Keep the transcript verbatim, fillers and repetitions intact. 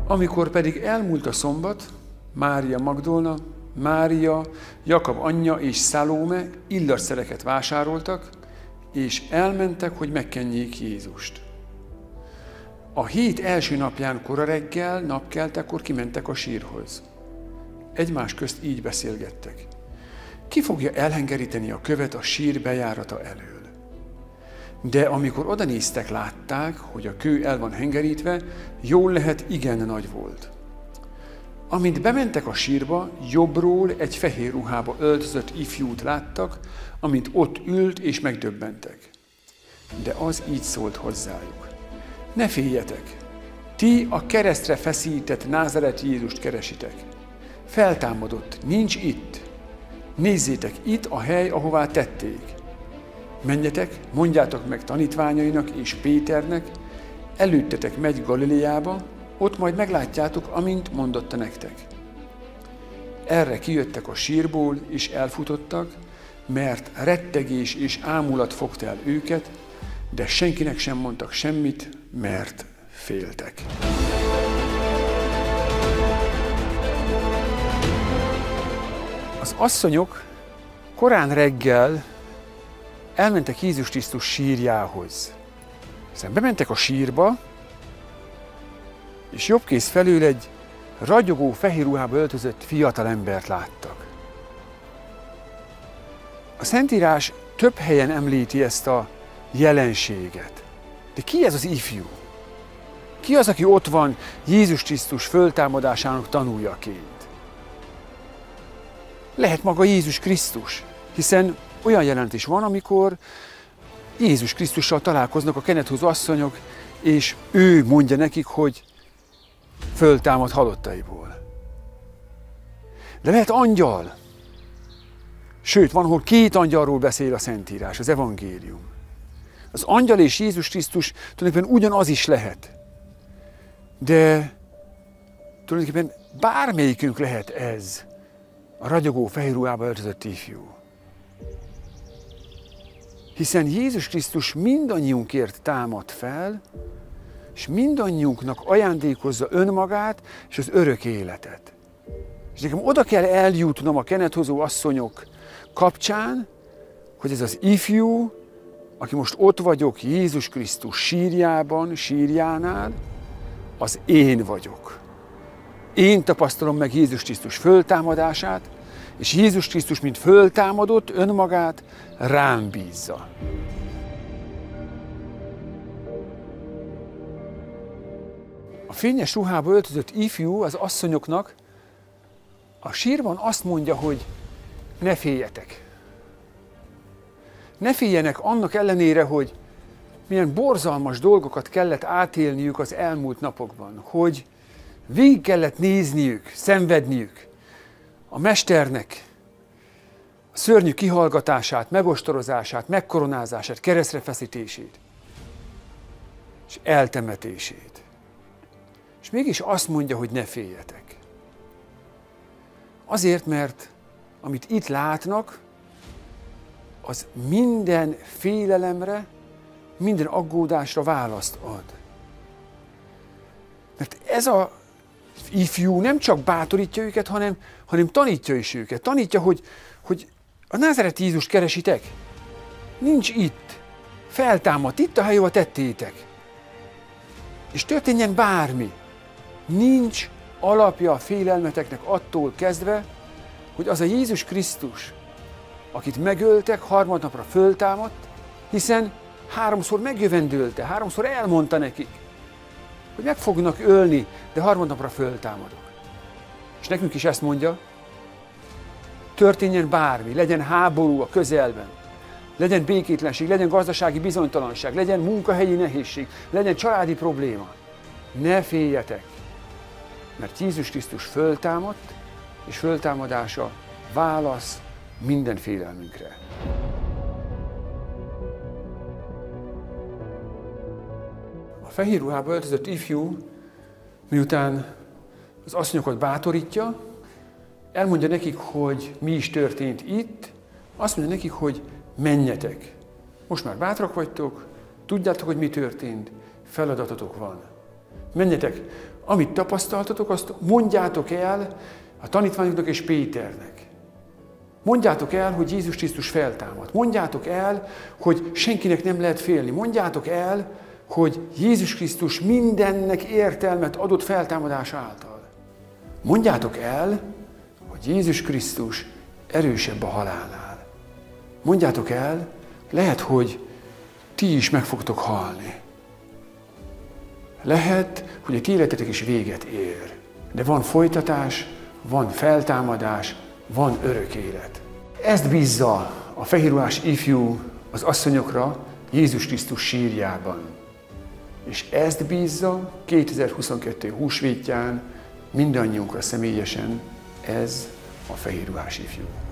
Amikor pedig elmúlt a szombat, Mária Magdolna, Mária, Jakab anyja és Szalóme illatszereket vásároltak, és elmentek, hogy megkenjék Jézust. A hét első napján kora reggel, napkeltekor kimentek a sírhoz. Egymás közt így beszélgettek. Ki fogja elhengeríteni a követ a sír bejárata elől? De amikor odanéztek, látták, hogy a kő el van hengerítve, jól lehet igen nagy volt. Amint bementek a sírba, jobbról egy fehér ruhába öltözött ifjút láttak, amint ott ült és megdöbbentek. De az így szólt hozzájuk. Ne féljetek! Ti a keresztre feszített názareti Jézust keresitek. Feltámadott, nincs itt. Nézzétek, itt a hely, ahová tették. Menjetek, mondjátok meg tanítványainak és Péternek, előttetek megy Galileába, ott majd meglátjátok, amint mondotta nektek. Erre kijöttek a sírból, és elfutottak, mert rettegés és ámulat fogta el őket, de senkinek sem mondtak semmit, mert féltek. Az asszonyok korán reggel elmentek Jézus Krisztus sírjához. Aztán bementek a sírba, és jobbkész felől egy ragyogó fehér ruhába öltözött fiatal embert láttak. A Szentírás több helyen említi ezt a jelenséget. De ki ez az ifjú? Ki az, aki ott van Jézus Krisztus föltámadásának tanújaként? Lehet maga Jézus Krisztus, hiszen olyan jelent is van, amikor Jézus Krisztussal találkoznak a kenethozó asszonyok, és ő mondja nekik, hogy föltámad halottaiból. De lehet angyal. Sőt, van, ahol két angyalról beszél a Szentírás, az evangélium. Az angyal és Jézus Krisztus tulajdonképpen ugyanaz is lehet. De tulajdonképpen bármelyikünk lehet ez, a ragyogó fehér ruhába öltözött ifjú. Hiszen Jézus Krisztus mindannyiunkért támad fel, és mindannyiunknak ajándékozza önmagát és az örök életet. És nekem oda kell eljutnom a kenethozó asszonyok kapcsán, hogy ez az ifjú, aki most ott vagyok Jézus Krisztus sírjában, sírjánál, az én vagyok. Én tapasztalom meg Jézus Krisztus föltámadását, és Jézus Krisztus, mint föltámadott, önmagát rám bízza. A fényes ruhába öltözött ifjú az asszonyoknak a sírban azt mondja, hogy ne féljetek. Ne féljenek annak ellenére, hogy milyen borzalmas dolgokat kellett átélniük az elmúlt napokban, hogy végig kellett nézniük, szenvedniük a mesternek a szörnyű kihallgatását, megostorozását, megkoronázását, keresztre feszítését és eltemetését. És mégis azt mondja, hogy ne féljetek. Azért, mert amit itt látnak, az minden félelemre, minden aggódásra választ ad. Mert ez a ifjú nem csak bátorítja őket, hanem, hanem tanítja is őket. Tanítja, hogy, hogy a názareti Jézust keresitek. Nincs itt. Feltámadt. Itt a hely, ahol tettétek. És történjen bármi. Nincs alapja a félelmeteknek attól kezdve, hogy az a Jézus Krisztus, akit megöltek, harmadnapra föltámadt, hiszen háromszor megjövendőlte, háromszor elmondta nekik, hogy meg fognak ölni, de harmadnapra föltámadok. És nekünk is ezt mondja, történjen bármi, legyen háború a közelben, legyen békétlenség, legyen gazdasági bizonytalanság, legyen munkahelyi nehézség, legyen családi probléma. Ne féljetek, mert Jézus Krisztus föltámadt, és föltámadása válasz minden félelmünkre. A fehér ruhába öltözött ifjú, miután az asszonyokat bátorítja, elmondja nekik, hogy mi is történt itt, azt mondja nekik, hogy menjetek. Most már bátrak vagytok, tudjátok, hogy mi történt, feladatotok van. Menjetek Amit tapasztaltatok, azt mondjátok el a tanítványoknak és Péternek. Mondjátok el, hogy Jézus Krisztus feltámadt. Mondjátok el, hogy senkinek nem lehet félni. Mondjátok el, hogy Jézus Krisztus mindennek értelmet adott feltámadás által. Mondjátok el, hogy Jézus Krisztus erősebb a halálnál. Mondjátok el, lehet, hogy ti is meg fogtok halni. Lehet, hogy a ti életetek is véget ér. De van folytatás, van feltámadás, van örök élet. Ezt bízza a fehérruhás ifjú az asszonyokra Jézus Krisztus sírjában. És ezt bízza kétezer-huszonkettő húsvétján mindannyiunkra személyesen ez a fehérruhás ifjú.